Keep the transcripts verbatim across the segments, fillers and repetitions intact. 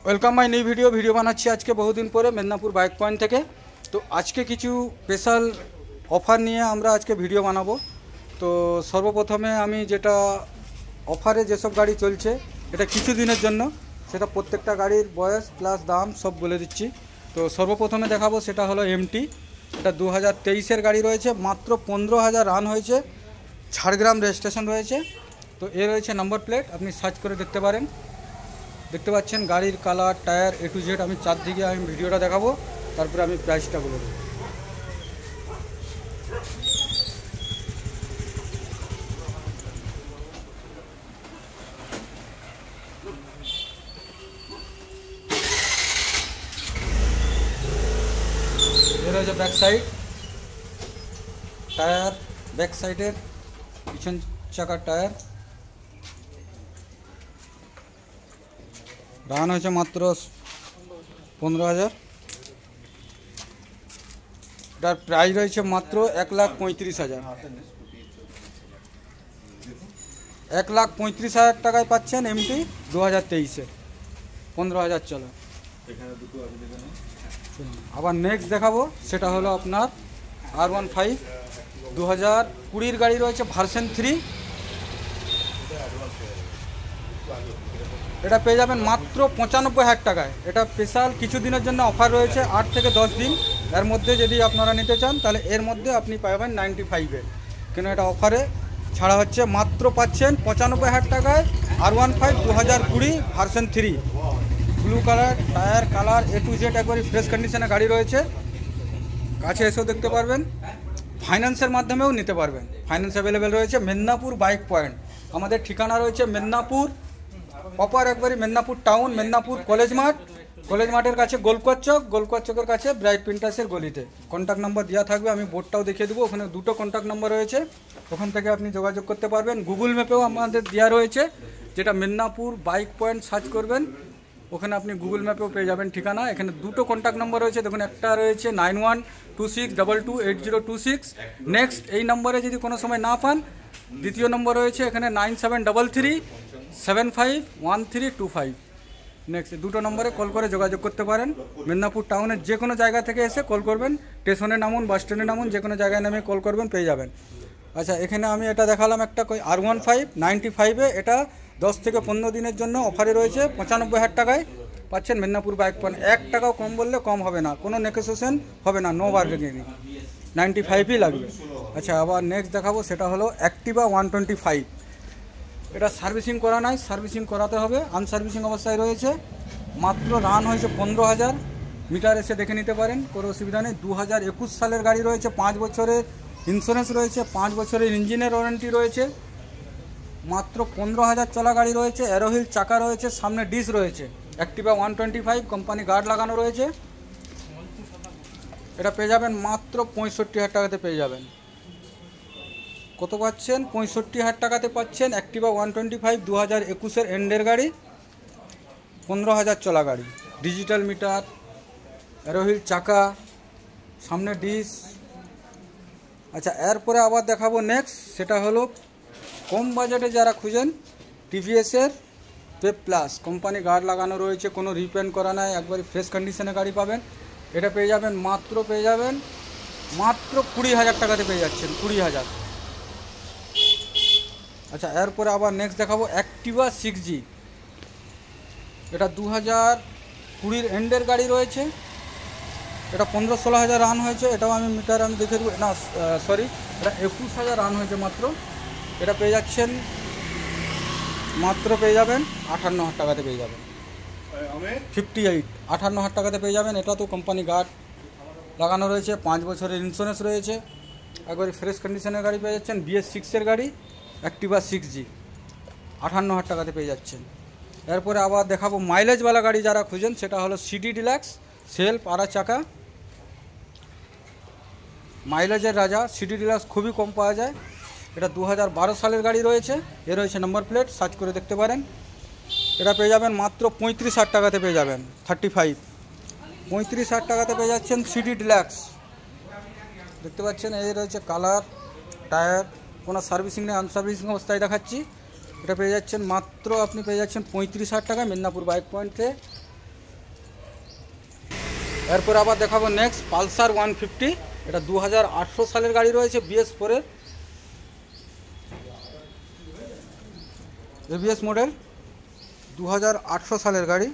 Welcome my new video video बनाচ্ছি আজকে বহুদিন পরে মেদিনীপুর বাইক পয়েন্ট থেকে। তো আজকে কিছু স্পেশাল অফার নিয়ে আমরা আজকে ভিডিও বানাবো। তো সর্বপ্রথমে আমি যেটা অফারে যেসব গাড়ি চলছে এটা কিছু দিনের জন্য, সেটা প্রত্যেকটা গাড়ির বয়স প্লাস দাম সব বলে দিচ্ছি। তো সর্বপ্রথমে দেখাবো সেটা হলো এমটি। এটা দু হাজার তেইশের গাড়ি রয়েছে, মাত্র পনেরো হাজার রান হয়েছে, ঝাড়গ্রাম রেজিস্ট্রেশন রয়েছে। তো এ রয়েছে নাম্বার প্লেট, আপনি সার্চ করে দেখতে পারেন। দেখতে পাচ্ছেন গাড়ির colour, tyre, A to Z আমি চারদিকে আমি ভিডিওটা দেখাবো, তারপরে আমি প্রাইসটা বলে দেবো। এ রয়েছে ব্যাক সাইড টায়ার, ব্যাক সাইডের পিছন চাকার টায়ার, রান হয়েছে মাত্র পনেরো হাজার। এটার প্রাইস রয়েছে মাত্র এক লাখ পঁয়ত্রিশ হাজার এক লাখ পঁয়ত্রিশ হাজার টাকায় পাচ্ছেন এমটি দু হাজার তেইশে, পনেরো হাজার চলো। আবার নেক্সট দেখাবো সেটা হলো আপনার আর ওয়ান ফাইভ দু হাজার কুড়ির গাড়ি রয়েছে, ভার্সন থ্রি। এটা পেয়ে যাবেন মাত্র পঁচানব্বই হাজার টাকায়। এটা স্পেশাল কিছু দিনের জন্য অফার রয়েছে, আট থেকে দশ দিন। এর মধ্যে যদি আপনারা নিতে চান তাহলে এর মধ্যে আপনি পাবেন নাইনটি ফাইভে, কিন্তু এটা অফারে ছাড়া হচ্ছে। মাত্র পাচ্ছেন পঁচানব্বই হাজার টাকায় আর ওয়ান ফাইভ দু হাজার কুড়ি version three, blue colour, tyre colour A to Z একবারই ফ্রেশ কন্ডিশনে গাড়ি রয়েছে। কাছে এসেও দেখতে পারবেন, ফাইন্যান্সের মাধ্যমেও নিতে পারবেন। ফাইন্যান্স অ্যাভেলেবেল রয়েছে। মেদিনীপুর বাইক পয়েন্ট আমাদের ঠিকানা রয়েছে মেদিনীপুর প্রপার, একবারই মেদিনীপুর টাউন, মেদিনীপুর কলেজ মাঠ, কলেজ মাঠের কাছে গোলকোয়ার চক, গোলকোয়ার চকের কাছে ব্রাইট প্রিন্টার্সের গলিতে। কন্ট্যাক্ট নাম্বার দেওয়া থাকবে, আমি বোর্ডটাও দেখিয়ে দেবো। ওখানে দুটো কন্ট্যাক্ট নাম্বার রয়েছে, ওখান থেকে আপনি যোগাযোগ করতে পারবেন। গুগল ম্যাপেও আমাদের দেওয়া রয়েছে, যেটা মেদিনীপুর বাইক পয়েন্ট সার্চ করবেন, ওখানে আপনি গুগল ম্যাপেও পেয়ে যাবেন ঠিকানা। এখানে দুটো কন্ট্যাক্ট নাম্বার রয়েছে, দেখুন একটা রয়েছে nine one two six double two eight zero two six. Next এই নম্বরে যদি কোনো সময় না পান, দ্বিতীয় নম্বর রয়েছে এখানে nine seven double three seven five one three two five. Next দুটো নম্বরে কল করে যোগাযোগ করতে পারেন। মেদিনীপুর টাউনের যে কোনো জায়গা থেকে এসে কল করবেন, স্টেশনে নামুন, বাস স্ট্যান্ডে নামুন, যে কোনো জায়গায় নামে কল করবেন, পেয়ে যাবেন। আচ্ছা, এখানে আমি এটা দেখালাম একটা আর ওয়ান ফাইভ নাইনটি ফাইভে, এটা দশ থেকে পনেরো দিনের জন্য অফারে রয়েছে, পঁচানব্বই হাজার টাকায় পাচ্ছেন মেদিনীপুর বাইক পয়েন্ট। এক টাকাও কম বললে কম হবে না, কোনো নেগোসিয়েশন হবে না, নো বার্গেনিং, নাইনটি ফাইভই লাগবে। আচ্ছা, আবার নেক্সট দেখাবো সেটা হলো অ্যাক্টিভা ওয়ান টোয়েন্টি ফাইভ। এটা সার্ভিসিং করা নাই, সার্ভিসিং করাতে হবে, আনসার্ভিসিং অবস্থায় রয়েছে। মাত্র রান হয়েছে পনেরো হাজার, মিটার এসে দেখে নিতে পারেন, কোনো অসুবিধা নেই। দু হাজার একুশ সালের গাড়ি রয়েছে, পাঁচ বছরের ইন্স্যুরেন্স রয়েছে, পাঁচ বছরের ইঞ্জিনের ওয়ারেন্টি রয়েছে। মাত্র পনেরো হাজার চলা গাড়ি রয়েছে, অ্যারোহিল চাকা রয়েছে, সামনে ডিস রয়েছে। Activa one twenty five company guard লাগানো রয়েছে। এটা পেয়ে যাবেন মাত্র পঁয়ষট্টি হাজার টাকাতে পেয়ে যাবেন। কত পাচ্ছেন? পঁয়ষট্টি হাজার টাকাতে পাচ্ছেন অ্যাক্টিভা ওয়ান টোয়েন্টি ফাইভ দু হাজার একুশের এন্ডের গাড়ি, পনেরো হাজার চলা গাড়ি, ডিজিটাল মিটার, অ্যারোহিল চাকা, সামনে ডিস। আচ্ছা, এরপরে আবার দেখাবো নেক্সট, সেটা হলো কম বাজেটে যারা খুঁজেন, টিভিএসের পেপ প্লাস, কোম্পানি গার্ড লাগানো রয়েছে, কোনো রিপেন্ট করা নাই, একবারই ফ্রেশ কন্ডিশনে গাড়ি পাবেন। এটা পেয়ে যাবেন মাত্র পেয়ে যাবেন মাত্র কুড়ি হাজার টাকাতে পেয়ে যাচ্ছেন, কুড়ি হাজার। আচ্ছা, এরপরে আবার নেক্সট দেখাবো অ্যাক্টিভা সিক্স জি। এটা দু হাজার কুড়ির এন্ডের গাড়ি রয়েছে, এটা পনেরো ষোলো হাজার রান হয়েছে। এটাও আমি মিটার আমি দেখে দেবো, না সরি, এটা একুশ হাজার রান হয়েছে মাত্র। এটা পেয়ে যাচ্ছেন মাত্র পেয়ে যাবেন আটান্ন হাজার টাকাতে পেয়ে যাবেন, ফিফটি এইট আটান্ন হাজার টাকাতে পেয়ে যাবেন। এটা তো কোম্পানি গার্ড লাগানো রয়েছে, পাঁচ বছরের ইন্স্যুরেন্স রয়েছে, একবারে ফ্রেশ কন্ডিশনের গাড়ি পেয়ে যাচ্ছেন। বিএস সিক্সের গাড়ি অ্যাক্টিভা সিক্স জি, আটান্ন হাজার টাকাতে পেয়ে যাচ্ছেন। এরপরে আবার দেখাবো মাইলেজওয়ালা গাড়ি যারা খুঁজেন, সেটা হলো সিডি ডিলাক্স, সেলফ আড়া চাকা, মাইলেজের রাজা। সিডি ডিলাক্স খুবই কম পাওয়া যায়। এটা দু হাজার বারো সালের গাড়ি রয়েছে, এ রয়েছে নাম্বার প্লেট, সার্চ করে দেখতে পারেন। এটা পেয়ে যাবেন মাত্র পঁয়ত্রিশ হাজার টাকাতে পেয়ে যাবেন, থার্টি ফাইভ পঁয়ত্রিশ হাজার টাকাতে পেয়ে যাচ্ছেন সিডি ডিলাক্স। দেখতে পাচ্ছেন এই রয়েছে কালার, টায়ার, কোনো সার্ভিসিং নেই, আনসার্ভিসিং অবস্থায় দেখাচ্ছি। এটা পেয়ে যাচ্ছেন মাত্র আপনি পেয়ে যাচ্ছেন পঁয়ত্রিশ হাজার টাকা মেদিনীপুর বাইক পয়েন্টে। এরপর আবার দেখাবো নেক্সট পালসার ওয়ান ফিফটি। এটা দু হাজার আটশো সালের গাড়ি রয়েছে, বিএস ফোরের এবিএস মডেল, দু হাজার আটশো সালের গাড়ি।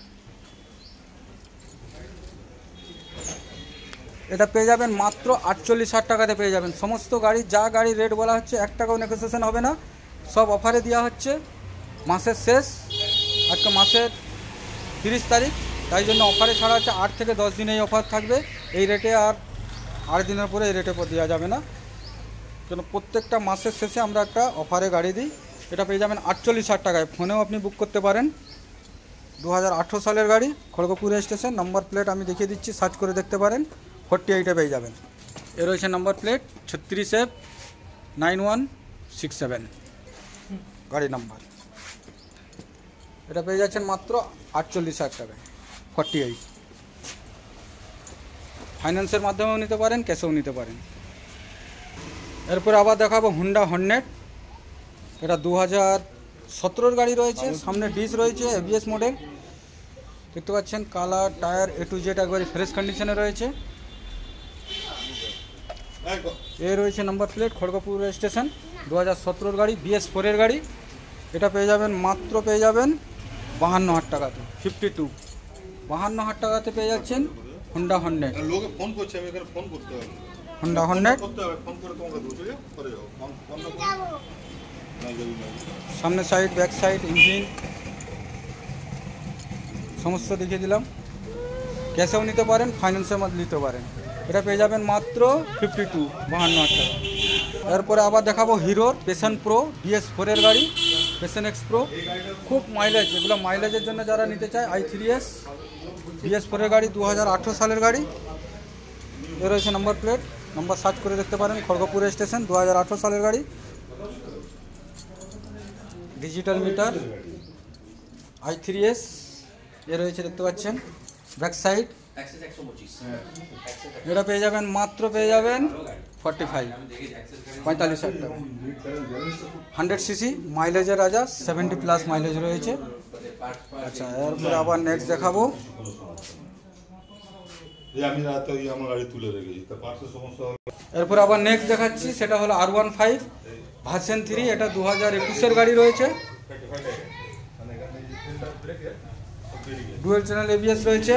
এটা পেয়ে যাবেন মাত্র আটচল্লিশ হাজার টাকাতে পেয়ে যাবেন। সমস্ত গাড়ি যা গাড়ি রেট বলা হচ্ছে এক টাকাও নেগোসিয়েশন হবে না, সব অফারে দেওয়া হচ্ছে। মাসের শেষ, আজকে মাসের তিরিশ তারিখ, তাই জন্য অফারে ছাড়া হচ্ছে। আট থেকে দশ দিন এই অফার থাকবে এই রেটে, আর আট দিনের পরে এই রেটে দেওয়া যাবে না, কেন প্রত্যেকটা মাসের শেষে আমরা একটা অফারে গাড়ি দিই। এটা পেয়ে যাবেন আটচল্লিশ হাজার টাকায়, ফোনেও আপনি বুক করতে পারেন। দু হাজার আঠেরো সালের গাড়ি, খড়গপুর স্টেশন, নাম্বার প্লেট আমি দেখিয়ে দিচ্ছি, সার্চ করে দেখতে পারেন। ফোরটি এইটে পেয়ে যাবেন। এ রয়েছে নাম্বার প্লেট ছত্রিশ F nine one six seven গাড়ি নাম্বার। এটা পেয়ে যাচ্ছেন মাত্র আটচল্লিশ হাজার টাকায়, ফর্টি এইট। ফাইন্যান্সের মাধ্যমেও নিতে পারেন, ক্যাশেও নিতে পারেন। এরপরে আবার দেখাবো হুন্ডা হর্নেট। এটা দু হাজার সতেরোর গাড়ি রয়েছে, সামনে ডিস রয়েছে, এবিএস মডেল দেখতে পাচ্ছেন। Colour, tyre A to Z একবারে ফ্রেশ কন্ডিশনে রয়েছে। এ রয়েছে নাম্বার প্লেট খড়গপুর স্টেশন, দু হাজার সতেরোর গাড়ি, বিএস ফোরের গাড়ি। এটা পেয়ে যাবেন মাত্র পেয়ে যাবেন বাহান্ন হাজার টাকাতে, ফিফটি টু বাহান্ন হাজার টাকাতে পেয়ে যাচ্ছেন হুন্ডা হর্নেট। হুন্ডা হর্নেট সামনে সাইড, ব্যাক সাইড, ইঞ্জিন সমস্ত দেখিয়ে দিলাম। ক্যাশেও নিতে পারেন, ফাইন্যান্সের মধ্যে নিতে পারেন। এটা পেয়ে যাবেন মাত্র ফিফটি টু বাহান্ন হাজার টাকা। এরপরে আবার দেখাবো হিরোর প্যাশন প্রো, বিএস ফোরের গাড়ি, প্যাশন এক্স প্রো। খুব মাইলেজ, এগুলো মাইলেজের জন্য যারা নিতে চায়, আই থ্রি এস বিএস ফোরের গাড়ি, দু হাজার আঠেরো সালের গাড়ি। এ রয়েছে নাম্বার প্লেট, নাম্বার সার্চ করে দেখতে পারেন। খড়গপুর স্টেশন, দু হাজার আঠেরো সালের গাড়ি। Digital meter, I three S এ রয়েছে দেখতে পাচ্ছেন। ব্যাক সাইড, এটা পেয়ে যাবেন মাত্র পেয়ে যাবেন ফর্টি ফাইভ পঁয়তাল্লিশ হাজার টাকা। হান্ড্রেড সিসি, মাইলেজের রাজা, সেভেন্টি প্লাস মাইলেজ রয়েছে। আচ্ছা, এরপরে আবার নেক্সট দেখাবো। এরপর আবার নেক্সট দেখাচ্ছি, সেটা হলো R one five version three. এটা দু হাজার একুশের গাড়ি রয়েছে, ডুয়েল চ্যানেল এবিএস রয়েছে।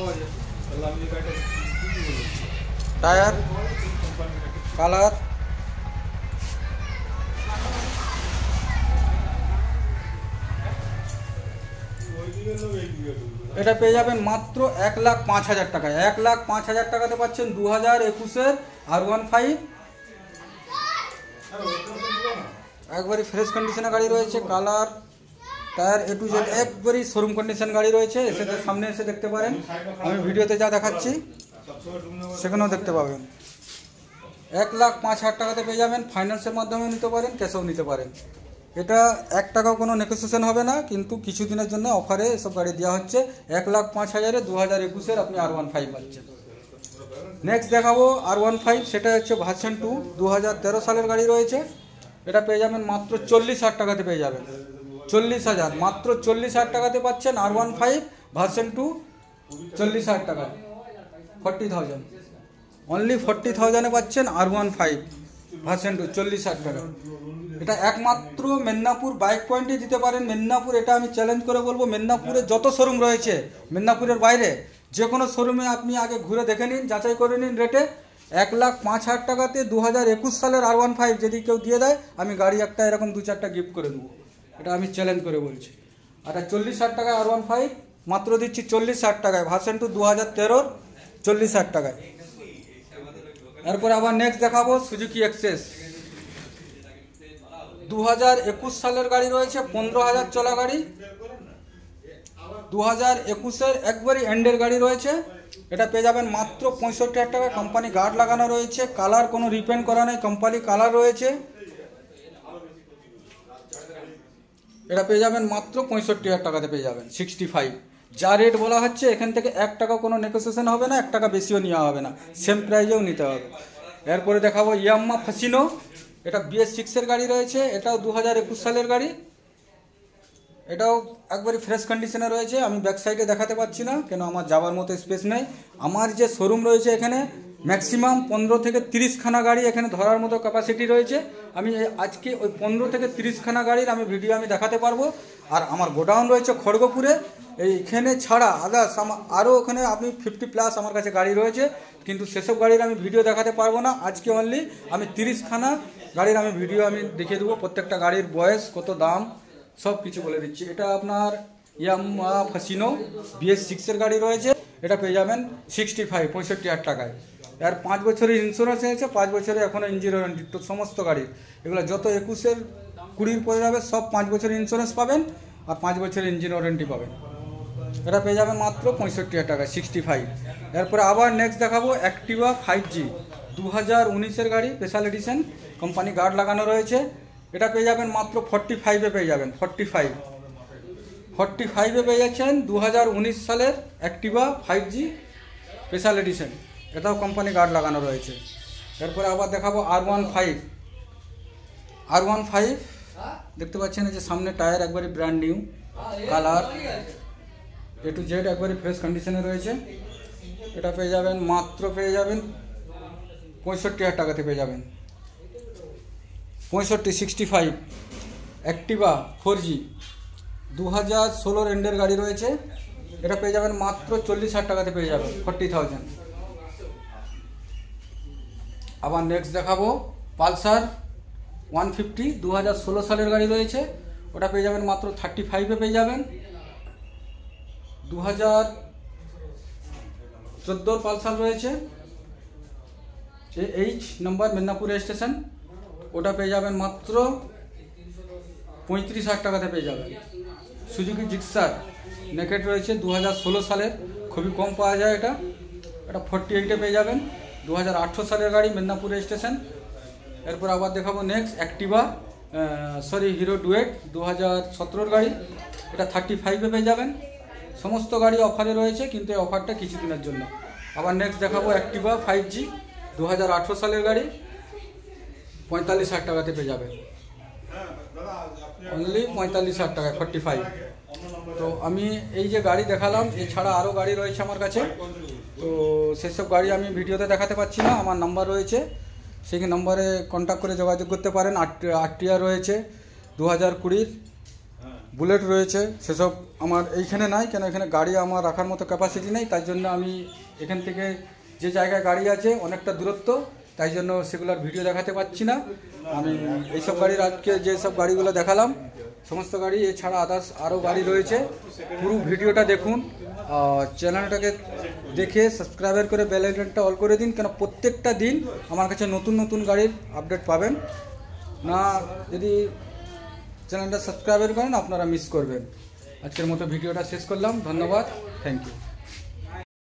টায়ার, কালার, এটা পেয়ে যাবেন মাত্র এক লাখ পাঁচ হাজার টাকায়। এক লাখ পাঁচ হাজার টাকাতে পাচ্ছেন দু হাজার একুশের আর ওয়ান ফাইভ। একবারই ফ্রেশ কন্ডিশনে গাড়ি রয়েছে, colour, tyre A to Z একবারই শোরুম কন্ডিশন গাড়ি রয়েছে। এসে সামনে এসে দেখতে পারেন, আমি ভিডিওতে যা দেখাচ্ছি সেখানেও দেখতে পাবেন। এক লাখ পাঁচ হাজার টাকাতে পেয়ে যাবেন, ফাইন্যান্সের মাধ্যমে নিতে পারেন, ক্যাশেও নিতে পারেন। এটা এক টাকাও কোনো নেগোসিয়েশন হবে না, কিন্তু কিছুদিনের জন্য অফারে এসব গাড়ি দেওয়া হচ্ছে। এক লাখ পাঁচ হাজারে দু হাজার একুশের আপনি আর ওয়ান ফাইভ পাচ্ছেন। নেক্সট দেখাবো আর ওয়ান ফাইভ, সেটা হচ্ছে ভার্সন টু, দু হাজার তেরো সালের গাড়ি রয়েছে। এটা পেয়ে যাবেন মাত্র চল্লিশ হাজার টাকাতে পেয়ে যাবেন, চল্লিশ হাজার মাত্র চল্লিশ হাজার টাকাতে পাচ্ছেন R one five version two, চল্লিশ হাজার টাকায়, ফর্টি থাউজেন্ড অনলি ফর্টি থাউজেন্ডে পাচ্ছেন R one five version two, চল্লিশ হাজার টাকা। এটা একমাত্র মেদিনীপুর বাইক পয়েন্টে দিতে পারেন। মেদিনীপুর, এটা আমি চ্যালেঞ্জ করে বলবো, মেদিনীপুরে যত শোরুম রয়েছে মেদিনীপুরের বাইরে যে কোনো শোরুমে আপনি আগে ঘুরে দেখে নিন, যাচাই করে নিন রেটে। এক লাখ পাঁচ হাজার টাকাতে দু হাজার একুশ সালের আর ওয়ান ফাইভ যদি কেউ দিয়ে দেয়, আমি গাড়ি একটা এরকম দু চারটা গিফট করে দেবো, এটা আমি চ্যালেঞ্জ করে বলছি। আর চল্লিশ হাজার টাকায় আর ওয়ান ফাইভ মাত্র দিচ্ছি, চল্লিশ হাজার টাকায় ভার্সন টু, দু হাজার তেরোর চল্লিশ হাজার টাকায়। এরপরে আবার নেক্সট দেখাবো সুজুকি এক্সেস, দু হাজার একুশ সালের গাড়ি রয়েছে, পনেরো হাজার চলা গাড়ি, দু হাজার একুশের একবারই এন্ডের গাড়ি রয়েছে। এটা পেয়ে যাবেন মাত্র পঁয়ষট্টি হাজার টাকা, কোম্পানি গার্ড লাগানো রয়েছে, কালার কোনো রিপেন্ট করা নেই, কোম্পানি কালার রয়েছে। এটা পেয়ে যাবেন মাত্র পঁয়ষট্টি হাজার টাকাতে পেয়ে যাবেন, সিক্সটি ফাইভ। যা রেট বলা হচ্ছে এখান থেকে এক টাকা কোনো নেগোসিয়েশন হবে না, এক টাকা বেশিও নেওয়া হবে না, সেম প্রাইজেও নিতে হবে। এরপরে দেখাবো ইয়াম্মা ফাসিনো, এটা বিএস সিক্সের গাড়ি রয়েছে, এটাও দু হাজার একুশ সালের গাড়ি। এটাও একবারই ফ্রেশ কন্ডিশনে রয়েছে। আমি ব্যাক সাইডে দেখাতে পাচ্ছি না, কেন আমার যাওয়ার মতো স্পেস নেই। আমার যে শোরুম রয়েছে এখানে ম্যাক্সিমাম পনেরো থেকে তিরিশখানা গাড়ি এখানে ধরার মতো ক্যাপাসিটি রয়েছে। আমি আজকে ওই পনেরো থেকে তিরিশখানা গাড়ির আমি ভিডিও আমি দেখাতে পারবো। আর আমার গোডাউন রয়েছে খড়গপুরে। এইখানে ছাড়া আদার্স আমার আরও ওখানে আপনি ফিফটি প্লাস আমার কাছে গাড়ি রয়েছে, কিন্তু সেসব গাড়ির আমি ভিডিও দেখাতে পারবো না। আজকে অনলি আমি তিরিশখানা গাড়ির আমি ভিডিও আমি দেখিয়ে দেবো, প্রত্যেকটা গাড়ির বয়স কত, দাম সব কিছু বলে দিচ্ছি। এটা আপনার ইয়ামাহা ফাসিনো বিএস সিক্সের গাড়ি রয়েছে। এটা পেয়ে যাবেন সিক্সটি ফাইভ পঁয়ষট্টি হাজার টাকায়। আর পাঁচ বছরের ইন্স্যুরেন্স আছে, পাঁচ বছরে এখনও ইঞ্জিন ওয়ারেন্টি। তো সমস্ত গাড়ির এগুলো যত একুশের কুড়ির পরে যাবে সব পাঁচ বছরের ইন্স্যুরেন্স পাবেন আর পাঁচ বছরের ইঞ্জিন ওয়ারেন্টি পাবেন। এটা পেয়ে যাবেন মাত্র পঁয়ষট্টি হাজার টাকা, সিক্সটি ফাইভ। এরপরে আবার নেক্সট দেখাবো অ্যাক্টিভা ফাইভ জি দু হাজার উনিশের গাড়ি, স্পেশাল এডিশন, কোম্পানি গার্ড লাগানো রয়েছে। এটা পেয়ে যাবেন মাত্র ফর্টি ফাইভে পেয়ে যাবেন, ফর্টি ফাইভ ফর্টি ফাইভে পেয়ে যাচ্ছেন দু হাজার উনিশ সালের Activa five G special edition. এটাও কোম্পানি গার্ড লাগানো রয়েছে। এরপরে আবার দেখাবো R one five R one five দেখতে পাচ্ছেন যে সামনে টায়ার একবারে brand new, colour A to Z একবারে ফ্রেশ কন্ডিশনে রয়েছে। এটা পেয়ে যাবেন মাত্র পেয়ে যাবেন পঁয়ষট্টি হাজার টাকাতে পেয়ে যাবেন, পঁয়ষট্টি sixty five. Activa four G দু হাজার ষোলোর এন্ডের গাড়ি রয়েছে। এটা পেয়ে যাবেন মাত্র চল্লিশ হাজার টাকাতে পেয়ে যাবেন, ফর্টি থাউজেন্ড। আবার নেক্সট দেখাবো পালসার ওয়ান ফিফটি দু হাজার ষোলো সালের গাড়ি রয়েছে। ওটা পেয়ে যাবেন মাত্র থার্টি ফাইভে পেয়ে যাবেন। দু হাজার চোদ্দোর পালসার রয়েছে এইচ নম্বর মেদিনীপুর স্টেশন। ওটা পেয়ে যাবেন মাত্র পঁয়ত্রিশ হাজার টাকাতে পেয়ে যাবেন। সুজুকি জিক্সার নেকেট রয়েছে দু হাজার ষোলো সালের, খুবই কম পাওয়া যায় এটা। এটা ফোরটি এইটে পেয়ে যাবেন, দু হাজার আঠেরো সালের গাড়ি, মেদিনীপুর স্টেশন। এরপর আবার দেখাবো next Activa sorry Hero Duet দু হাজার সতেরোর গাড়ি। এটা থার্টি ফাইভে পেয়ে যাবেন। সমস্ত গাড়ি অফারে রয়েছে, কিন্তু এই অফারটা কিছুদিনের জন্য। আবার নেক্সট দেখাবো অ্যাক্টিভা ফাইভ জি দু হাজার আঠেরো সালের গাড়ি, পঁয়তাল্লিশ হাজার টাকাতে পেয়ে যাবেন, অনলি পঁয়তাল্লিশ হাজার টাকায়, ফর্টি ফাইভ। তো আমি এই যে গাড়ি দেখালাম, এছাড়া আরও গাড়ি রয়েছে আমার কাছে। তো সেসব গাড়ি আমি ভিডিওতে দেখাতে পারছি না। আমার নাম্বার রয়েছে, সেই নম্বরে কন্ট্যাক্ট করে যোগাযোগ করতে পারেন। আট আটটিয়া রয়েছে দু হাজার কুড়ির, বুলেট রয়েছে। সেসব আমার এইখানে নাই, কেন এখানে গাড়ি আমার রাখার মতো ক্যাপাসিটি নেই। তাই জন্য আমি এখান থেকে যে জায়গায় গাড়ি আছে অনেকটা দূরত্ব, তাই জন্য সেগুলোর ভিডিও দেখাতে পাচ্ছি না। আমি এইসব গাড়ির আজকে যেসব গাড়িগুলো দেখালাম সমস্ত গাড়ি, এছাড়া আদার্স আরও গাড়ি রয়েছে। পুরো ভিডিওটা দেখুন, চ্যানেলটাকে দেখে সাবস্ক্রাইব করে বেল আইকনটা অল করে দিন, কেন প্রত্যেকটা দিন আমার কাছে নতুন নতুন গাড়ির আপডেট পাবেন না। যদি চ্যানেলটা সাবস্ক্রাইব করেন আপনারা মিস করবেন। আজকের মতো ভিডিওটা শেষ করলাম, ধন্যবাদ, থ্যাংক ইউ।